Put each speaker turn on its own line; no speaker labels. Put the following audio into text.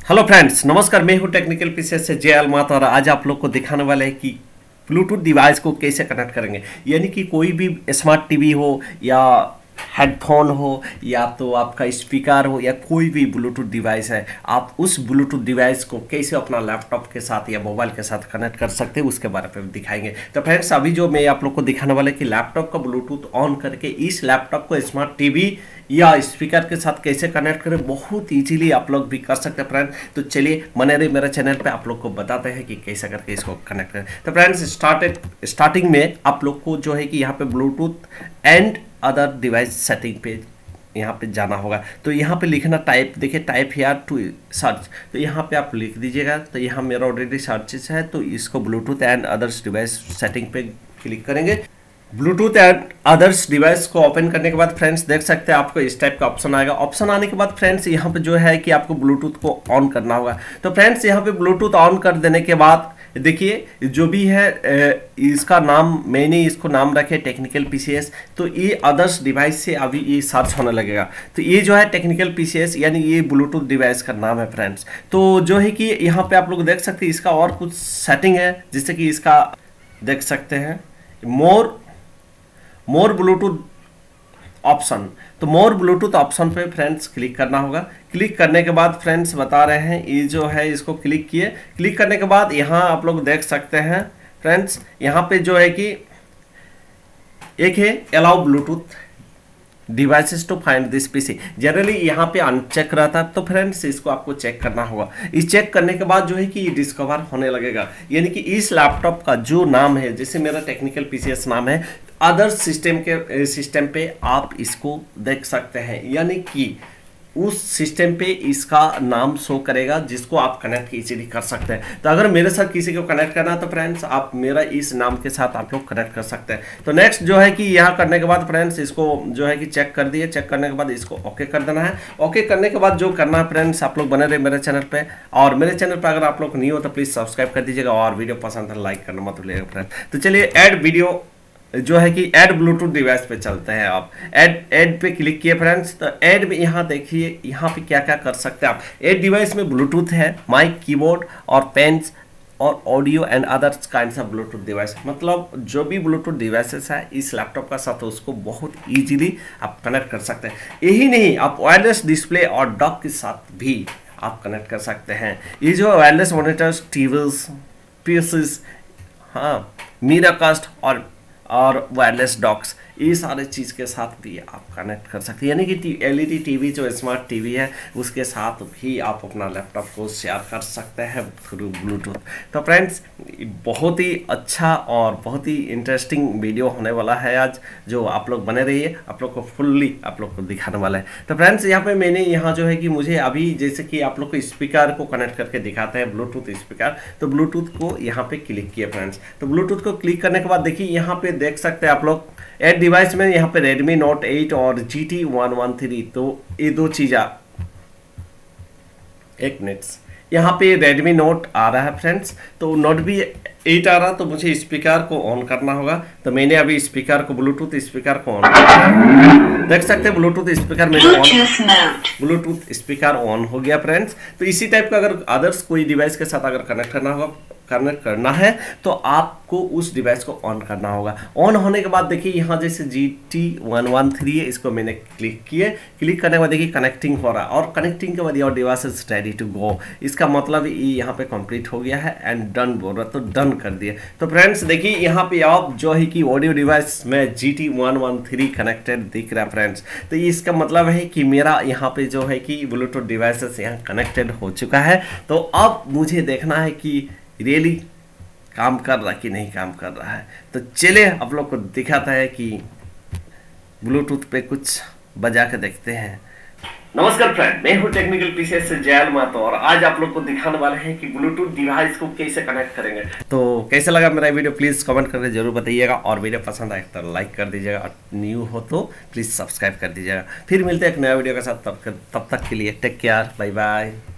Hello friends, नमस्कार। मैं हूं टेक्निकल पीसी से जय माता और आज आप लोग को दिखाने वाले हैं कि ब्लूटूथ डिवाइस को कैसे कनेक्ट करेंगे। यानी कि कोई भी स्मार्ट टीवी हो या हेडफोन हो या तो आपका स्पीकर हो या कोई भी ब्लूटूथ डिवाइस है, आप उस ब्लूटूथ डिवाइस को कैसे अपना लैपटॉप के साथ या मोबाइल के साथ कनेक्ट कर सकते हैं उसके बारे में दिखाएंगे। तो फ्रेंड्स, अभी जो मैं आप लोग को दिखाने वाला कि लैपटॉप का ब्लूटूथ ऑन करके इस लैपटॉप को स्मार्ट टीवी या स्पीकर के साथ कैसे कनेक्ट करें, बहुत इजीली आप लोग भी कर सकते हैं फ्रेंड। तो चलिए बने रहिए मेरे चैनल पे, आप लोग को बताते हैं कि कैसे करके इसको कनेक्ट करें। तो फ्रेंड्स, स्टार्टिंग में आप लोग को जो है कि यहाँ पे bluetooth and other device setting पे यहाँ पे जाना होगा। तो यहाँ पे लिखना टाइप, देखिए टाइप हियर टू सर्च, तो यहाँ पे आप लिख दीजिएगा। तो यहाँ मेरा ऑलरेडी सर्चेस है, तो इसको bluetooth and others device setting पे क्लिक करेंगे। ब्लूटूथ एंड अदर्स डिवाइस को ओपन करने के बाद फ्रेंड्स देख सकते हैं आपको इस टाइप का ऑप्शन आएगा। ऑप्शन आने के बाद फ्रेंड्स यहाँ पे जो है कि आपको ब्लूटूथ को ऑन करना होगा। तो फ्रेंड्स यहाँ पे ब्लूटूथ ऑन कर देने के बाद देखिए जो भी है इसका नाम, मैंने इसको नाम रखे टेक्निकल पीसीएस। तो ये अदर्स डिवाइस से अभी ये सर्च होने लगेगा। तो ये जो है टेक्निकल पीसीएस यानी ये ब्लूटूथ डिवाइस का नाम है फ्रेंड्स। तो जो है कि यहाँ पे आप लोग देख सकते हैं इसका और कुछ सेटिंग है, जिससे कि इसका देख सकते हैं मोर ब्लूटूथ ऑप्शन। तो मोर ब्लूटूथ ऑप्शन पे फ्रेंड्स क्लिक करना होगा। क्लिक करने के बाद फ्रेंड्स बता रहे हैं ये जो है इसको क्लिक किए। क्लिक करने के बाद यहाँ आप लोग देख सकते हैं फ्रेंड्स, यहाँ पे जो है कि एक है allow bluetooth devices to find this PC. Generally यहाँ पे अनचेक रहता है, तो फ्रेंड्स इसको आपको चेक करना होगा। इस चेक करने के बाद जो है कि ये डिस्कवर होने लगेगा। यानी कि इस लैपटॉप का जो नाम है, जैसे मेरा टेक्निकल पीसीएस नाम है, अदर सिस्टम पे आप इसको देख सकते हैं। यानी कि उस सिस्टम पे इसका नाम शो करेगा जिसको आप कनेक्ट इजीली कर सकते हैं। तो अगर मेरे साथ किसी को कनेक्ट करना है तो फ्रेंड्स आप मेरा इस नाम के साथ आप लोग कनेक्ट कर सकते हैं। तो नेक्स्ट जो है कि यहाँ करने के बाद फ्रेंड्स इसको जो है कि चेक कर दिए। चेक करने के बाद इसको ओके कर देना है। ओके करने के बाद जो करना है फ्रेंड्स, आप लोग बने रहे मेरे चैनल पे, और मेरे चैनल पर अगर आप लोग नहीं हो तो प्लीज़ सब्सक्राइब कर दीजिएगा और वीडियो पसंद है लाइक करना मत भूलिएगा फ्रेंड्स। तो चलिए ऐड वीडियो जो है कि ऐड ब्लूटूथ डिवाइस पे चलते हैं। आप ऐड पे क्लिक किए फ्रेंड्स। तो ऐड में यहाँ देखिए यहाँ पे क्या क्या कर सकते हैं आप। ऐड डिवाइस में ब्लूटूथ है, माइक, कीबोर्ड और पेन्स और audio and others kinds of bluetooth device. मतलब जो भी ब्लूटूथ डिवाइसेस है इस लैपटॉप का साथ उसको बहुत ईजिली आप कनेक्ट कर सकते हैं। यही नहीं, आप वायरलेस डिस्प्ले और डॉक के साथ भी आप कनेक्ट कर सकते हैं। ये जो वायरलेस मॉनिटर्स, टीवीज, पीसीज, हाँ, मीराकास्ट और वायरलेस डॉक्स, ये सारे चीज़ के साथ भी आप कनेक्ट कर सकते हैं। यानी कि एलईडी टीवी जो स्मार्ट टीवी है उसके साथ भी आप अपना लैपटॉप को शेयर कर सकते हैं थ्रू ब्लूटूथ। तो फ्रेंड्स, बहुत ही अच्छा और बहुत ही इंटरेस्टिंग वीडियो होने वाला है आज, जो आप लोग बने रहिए, आप लोग को फुल्ली आप लोग को दिखाने वाला है। तो फ्रेंड्स, यहाँ पे मैंने यहाँ जो है कि मुझे अभी जैसे कि आप लोग को स्पीकर को कनेक्ट करके दिखाते हैं, ब्लूटूथ स्पीकर। तो ब्लूटूथ को यहाँ पे क्लिक किया फ्रेंड्स। तो ब्लूटूथ को क्लिक करने के बाद देखिए यहाँ पे देख सकते हैं आप लोग ऐड डिवाइस में यहाँ पे Redmi Note 8 और GT113। तो ये दो चीज़ एक मिनट, यहाँ पे Redmi Note आ रहा है फ्रेंड्स। तो Note भी 8 आ रहा, तो मुझे स्पीकर को ऑन करना होगा। तो मैंने अभी स्पीकर को, ब्लूटूथ स्पीकर को ऑन किया। देख सकते हैं ब्लूटूथ स्पीकर मेरे ब्लूटूथ स्पीकर ऑन हो गया फ्रेंड्स। तो इसी टाइप का अगर अदर्स कोई डिवाइस के साथ अगर कनेक्ट करना है तो आपको उस डिवाइस को ऑन करना होगा। ऑन होने के बाद देखिए यहाँ जैसे GT113 है, इसको मैंने क्लिक किए। क्लिक करने के बाद देखिए कनेक्टिंग हो रहा है, और कनेक्टिंग के बाद your device is ready to go. इसका मतलब ये यहाँ पे कंप्लीट हो गया है एंड डन बोल रहा, तो डन कर दिए। तो फ्रेंड्स देखिए यहाँ पे आप जो है कि ऑडियो डिवाइस में GT113 कनेक्टेड दिख रहा है फ्रेंड्स। तो इसका मतलब है कि मेरा यहाँ पे जो है कि ब्लूटूथ डिवाइसेस यहाँ कनेक्टेड हो चुका है। तो अब मुझे देखना है कि रियली काम कर रहा कि नहीं काम कर रहा है। तो चलिए आप लोग को दिखाता है कि ब्लूटूथ पे कुछ बजा के देखते हैं। नमस्कार फ्रेंड, मैं हूं टेक्निकल पीसी से जय माता और आज आप लोग को दिखाने वाले हैं कि ब्लूटूथ डिवाइस को कैसे कनेक्ट करेंगे। तो कैसा लगा मेरा वीडियो प्लीज़ कमेंट करके जरूर बताइएगा, और वीडियो पसंद आए तो लाइक कर दीजिएगा, और न्यू हो तो प्लीज़ सब्सक्राइब कर दीजिएगा। फिर मिलते हैं एक नया वीडियो के साथ, तब तक के लिए टेक केयर, बाय बाय।